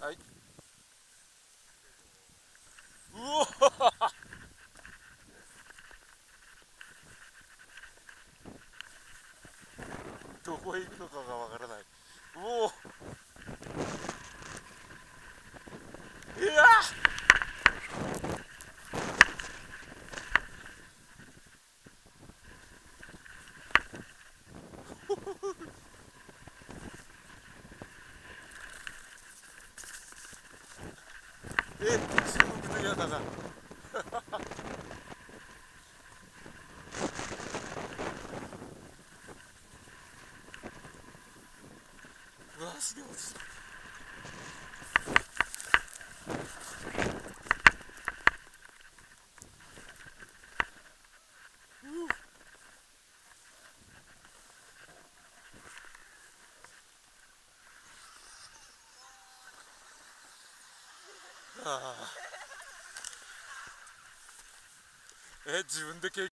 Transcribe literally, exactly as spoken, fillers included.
はい。うおどこへ行くのかがわからない。うおいやえ、中国の嫌だな。うわ、すげえ落ちた。ああ、え、自分で経験